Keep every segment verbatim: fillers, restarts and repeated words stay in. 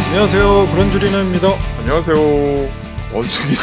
안녕하세요. 그런줄이나입니다. 안녕하세요. 원숭이도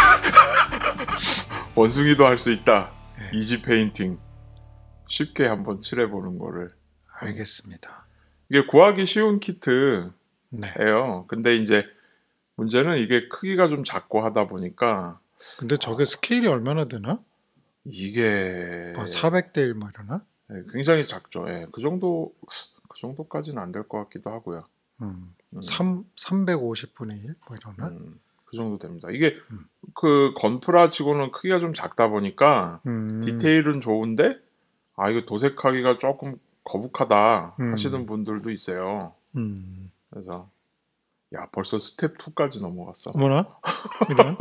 원숭이도 할 수 있다. 네. 이지 페인팅 쉽게 한번 칠해보는 거를. 알겠습니다. 이게 구하기 쉬운 키트예요. 네. 근데 이제 문제는 이게 크기가 좀 작고 하다 보니까. 근데 저게 어... 스케일이 얼마나 되나? 이게 뭐 사백 대 일 뭐 이러나? 네, 굉장히 작죠. 예, 그 정도 그 정도까지는 안 될 것 같기도 하고요. 음, 음. 삼, 삼백오십 분의 일? 뭐 이러나? 음, 그 정도 됩니다. 이게 음. 그 건프라 치고는 크기가 좀 작다 보니까 음. 디테일은 좋은데 아 이거 도색하기가 조금 거북하다 음. 하시는 분들도 있어요. 음. 그래서 야 벌써 스텝 이까지 넘어갔어. 어머나? 이런?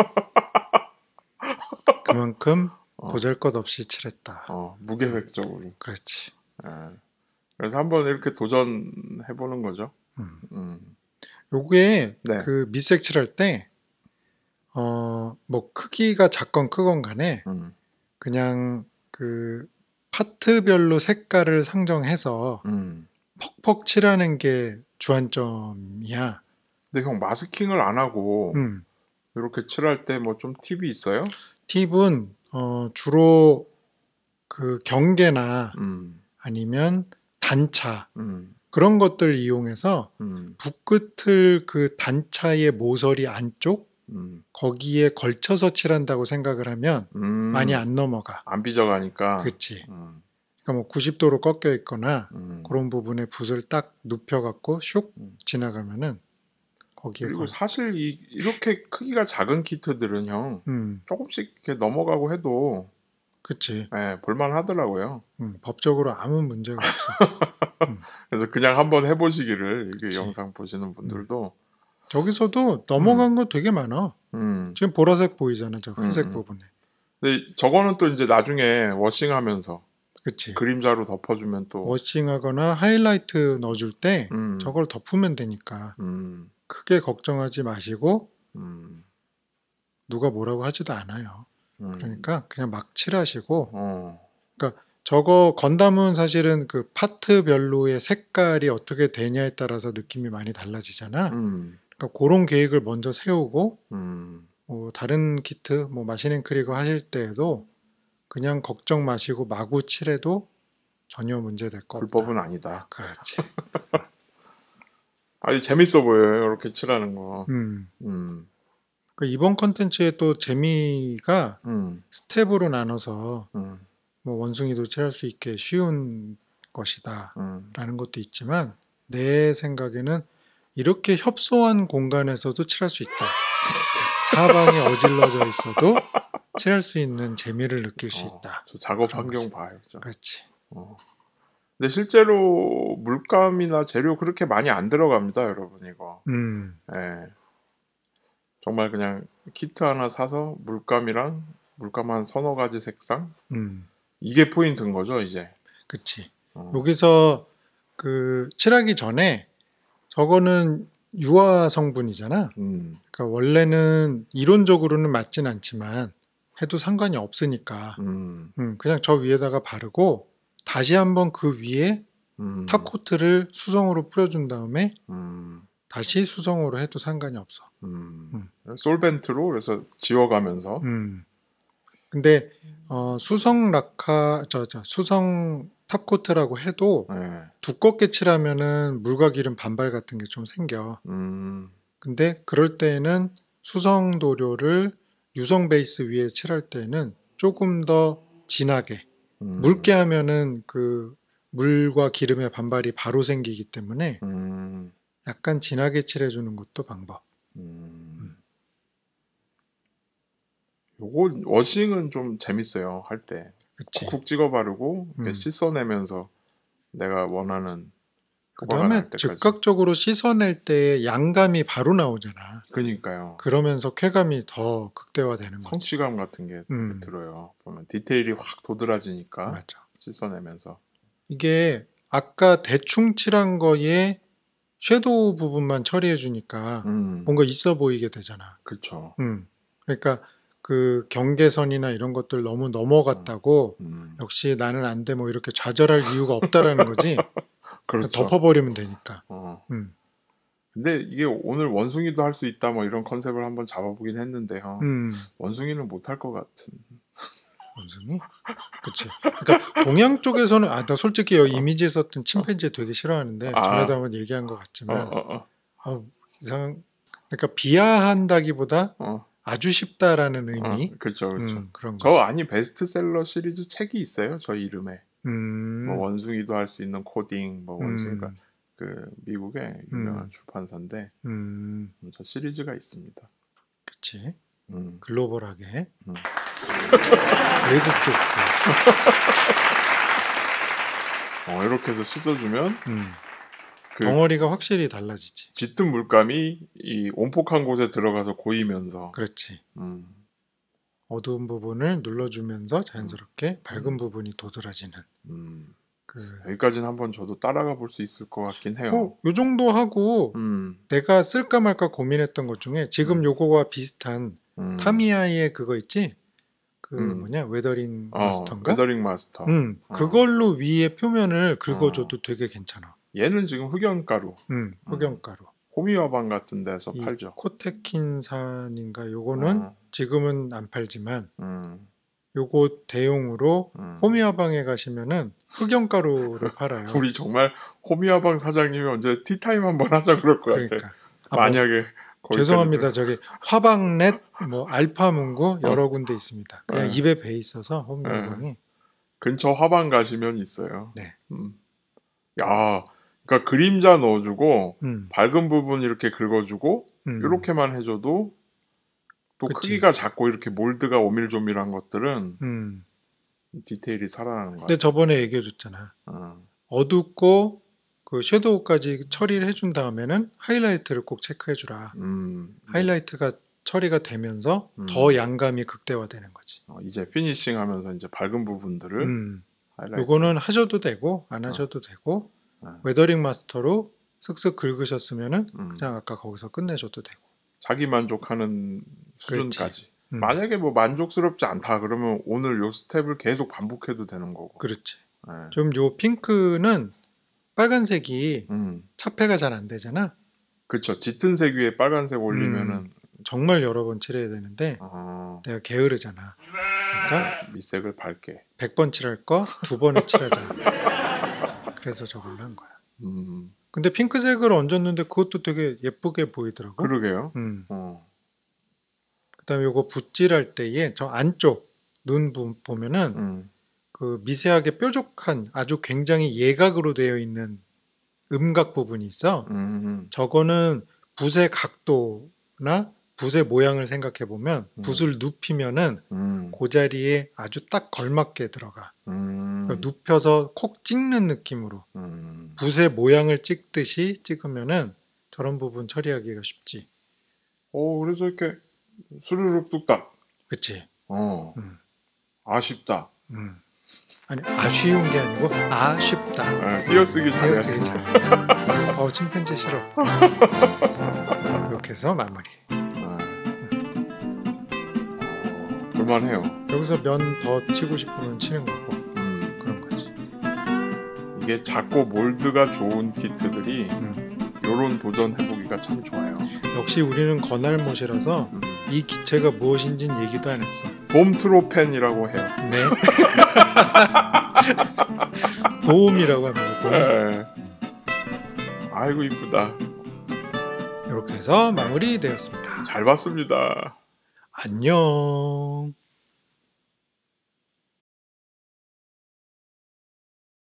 그만큼 어. 보잘것없이 칠했다. 어, 무계획적으로. 음. 그렇지. 예. 그래서 한번 이렇게 도전해보는 거죠. 음. 음. 요게 네. 그 밑색 칠할 때 어, 뭐 크기가 작건 크건 간에 음. 그냥 그 파트별로 색깔을 상정해서 음. 퍽퍽 칠하는 게 주안점이야. 근데 형 마스킹을 안 하고 음. 이렇게 칠할 때 뭐 좀 팁이 있어요? 팁은 어, 주로 그 경계나 음. 아니면 단차 음. 그런 것들 이용해서 음. 붓끝을 그 단차의 모서리 안쪽 음. 거기에 걸쳐서 칠한다고 생각을 하면 음. 많이 안 넘어가. 안 삐져가니까. 그치. 음. 그러니까 뭐 구십 도로 꺾여 있거나 음. 그런 부분에 붓을 딱 눕혀갖고 슉 음. 지나가면은 거기에 그리고 걸... 사실 이, 이렇게 크기가 작은 키트들은 형 음. 조금씩 이렇게 넘어가고 해도 그치. 예, 볼만 하더라고요. 음, 법적으로 아무 문제가 없어. 음. 그래서 그냥 한번 해보시기를 이게 그치. 영상 보시는 분들도 음. 저기서도 넘어간 음. 거 되게 많아. 음. 지금 보라색 보이잖아, 저 회색 음. 부분에. 근데 저거는 또 이제 나중에 워싱하면서 그치. 그림자로 덮어주면 또 워싱하거나 하이라이트 넣어줄 때 음. 저걸 덮으면 되니까 음. 크게 걱정하지 마시고 음. 누가 뭐라고 하지도 않아요. 음. 그러니까 그냥 막 칠하시고 어. 그러니까 저거 건담은 사실은 그 파트별로의 색깔이 어떻게 되냐에 따라서 느낌이 많이 달라지잖아. 음. 그러니까 그런 계획을 먼저 세우고 음. 뭐 다른 키트 뭐 마시닝크리거 하실 때에도 그냥 걱정 마시고 마구 칠해도 전혀 문제될 거 없다. 불법은 아니다. 그렇지. 아주 재밌어 보여요. 이렇게 칠하는 거. 음. 음. 그 이번 컨텐츠의 또 재미가 음. 스텝으로 나눠서 음. 뭐 원숭이도 칠할 수 있게 쉬운 것이다 음. 라는 것도 있지만 내 생각에는 이렇게 협소한 공간에서도 칠할 수 있다. 사방에 어질러져 있어도 칠할 수 있는 재미를 느낄 수 어, 있다. 저 작업 환경 거지. 봐요. 저. 그렇지. 어. 근데 실제로 물감이나 재료 그렇게 많이 안 들어갑니다, 여러분 이거. 음. 예. 정말 그냥 키트 하나 사서 물감이랑 물감 한 서너 가지 색상 음. 이게 포인트인 거죠, 이제. 그치. 어. 여기서 그 칠하기 전에 저거는 유화 성분이잖아. 음. 그러니까 원래는 이론적으로는 맞진 않지만 해도 상관이 없으니까 음. 음, 그냥 저 위에다가 바르고 다시 한번 그 위에 음. 탑코트를 수성으로 뿌려준 다음에 음. 다시 수성으로 해도 상관이 없어. 음. 음. 솔벤트로 그래서 지워가면서. 음. 근데 어, 수성 락카 저, 저 수성 탑코트라고 해도 네. 두껍게 칠하면은 물과 기름 반발 같은 게 좀 생겨. 음. 근데 그럴 때에는 수성 도료를 유성 베이스 위에 칠할 때는 조금 더 진하게 음. 묽게 하면은 그 물과 기름의 반발이 바로 생기기 때문에 음. 약간 진하게 칠해주는 것도 방법. 음. 음. 요거 워싱은 좀 재밌어요, 할 때. 그치. 쿡쿡 찍어 바르고 이렇게 음. 씻어내면서 내가 원하는 그 효과가 날 다음에 때까지. 즉각적으로 씻어낼 때 양감이 바로 나오잖아. 그러니까요. 그러면서 쾌감이 더 극대화되는 거지. 성취감 같은 게 음. 들어요. 보면 디테일이 확 도드라지니까. 맞아. 씻어내면서. 이게 아까 대충 칠한 거에 섀도우 부분만 처리해 주니까 음. 뭔가 있어 보이게 되잖아. 그렇죠. 음. 그러니까 그 경계선이나 이런 것들 너무 넘어갔다고 음. 음. 역시 나는 안 돼 뭐 이렇게 좌절할 이유가 없다라는 거지. 그렇죠. 덮어버리면 되니까. 어. 음. 근데 이게 오늘 원숭이도 할 수 있다 뭐 이런 컨셉을 한번 잡아보긴 했는데요. 음, 원숭이는 못할 것 같은. 원숭이? 그치. 그러니까 동양 쪽에서는 아, 나 솔직히 여기 이미지에 썼던 침팬지 되게 싫어하는데 아. 전에도 한번 얘기한 것 어, 같지만 어, 어, 어, 이상 그러니까 비하한다기보다 어, 아주 쉽다라는 의미 어, 그렇죠, 그렇죠. 음, 그런 저 거지. 아니 베스트셀러 시리즈 책이 있어요. 저 이름에. 음, 뭐 원숭이도 할 수 있는 코딩, 뭐 원숭이가 음, 그 미국의 유명한 음. 출판사인데 음, 음, 저 시리즈가 있습니다. 그치. 음, 글로벌하게 음. 외국 쪽. 어, 이렇게 해서 씻어주면 음, 그 덩어리가 확실히 달라지지. 짙은 물감이 이 온폭한 곳에 들어가서 고이면서 그렇지. 음, 어두운 부분을 눌러주면서 자연스럽게 밝은 음. 부분이 도드라지는 음. 그. 여기까지는 한번 저도 따라가 볼 수 있을 것 같긴 해요. 어, 요 정도 하고 음, 내가 쓸까 말까 고민했던 것 중에 지금 음. 요거와 비슷한 음. 타미야의 그거 있지? 그 음. 뭐냐 웨더링 어, 마스터인가? 웨더링 마스터. 음, 어. 그걸로 위에 표면을 긁어줘도 되게 괜찮아. 얘는 지금 흑연가루, 음, 흑연가루. 호미화방 같은 데서 이 팔죠. 코테킨산인가 요거는 어. 지금은 안 팔지만 음, 요거 대용으로 음. 호미화방에 가시면은 흑연가루를 팔아요. 우리 정말 호미화방 사장님이 언제 티타임 한번 하자 그럴 것 같아. 그러니까 아, 뭐, 만약에 거기까지 죄송합니다. 들- 저기 화방넷, 뭐 알파문고 여러 군데 있습니다. 그냥 네. 입에 배 있어서 호미화방이. 근처 화방 가시면 있어요. 네. 음. 야, 그러니까 그림자 넣어주고 음, 밝은 부분 이렇게 긁어주고 음. 이렇게만 해줘도 또 그치. 크기가 작고 이렇게 몰드가 오밀조밀한 것들은 음. 디테일이 살아나는 거야. 근데 저번에 얘기해줬잖아. 어. 어둡고 그 섀도우까지 처리를 해준 다음에는 하이라이트를 꼭 체크해주라. 음, 하이라이트가 처리가 되면서 음. 더 양감이 극대화되는 거지. 어, 이제 피니싱하면서 이제 밝은 부분들을 음. 하이라이트. 요거는 하셔도 되고 안 하셔도 되고 어. 웨더링 마스터로 슥슥 긁으셨으면은 음. 그냥 아까 거기서 끝내셔도 되고. 자기 만족하는 수준까지. 음. 만약에 뭐 만족스럽지 않다 그러면 오늘 요 스텝을 계속 반복해도 되는 거고. 그렇지. 네. 좀 요 핑크는 빨간색이 음, 차폐가 잘 안 되잖아. 그렇죠. 짙은 색 위에 빨간색 올리면은 정말 여러 번 칠해야 되는데 어, 내가 게으르잖아. 그러니까 밑색을 밝게. 백 번 칠할 거 두 번에 칠하자. 그래서 저걸로 한 거야. 음, 근데 핑크색을 얹었는데 그것도 되게 예쁘게 보이더라고. 그러게요. 음. 어, 그다음에 요거 붓질할 때에 저 안쪽 눈 부- 보면은 음, 그 미세하게 뾰족한 아주 굉장히 예각으로 되어 있는 음각 부분이 있어. 음, 음, 저거는 붓의 각도나 붓의 모양을 생각해 보면 음. 붓을 눕히면은 음, 그 자리에 아주 딱 걸맞게 들어가. 음, 그러니까 눕혀서 콕 찍는 느낌으로 음. 붓의 모양을 찍듯이 찍으면은 저런 부분 처리하기가 쉽지. 오, 그래서 이렇게 수르륵 뚝딱. 그치? 어, 음. 아쉽다. 음. 아니 아쉬운 게 아니고 아쉽다. 아, 띄어쓰기 잘해야지. 띄어쓰기 잘해야지. 어우 침팬지 싫어. 이렇게 해서 마무리. 아. 어, 그만해요. 여기서 면 더 치고 싶으면 치는 거고 음, 그런 거지. 이게 작고 몰드가 좋은 키트들이 음. 요런 도전 해보기가 참 좋아요. 역시 우리는 건알못이라서 음. 이 기체가 무엇인진 얘기도 안 했어. 돔트로펜이라고 해요. 네. 도움이라고 합니다. 도움. 네. 아이고 이쁘다. 이렇게 해서 마무리되었습니다. 잘 봤습니다. 안녕.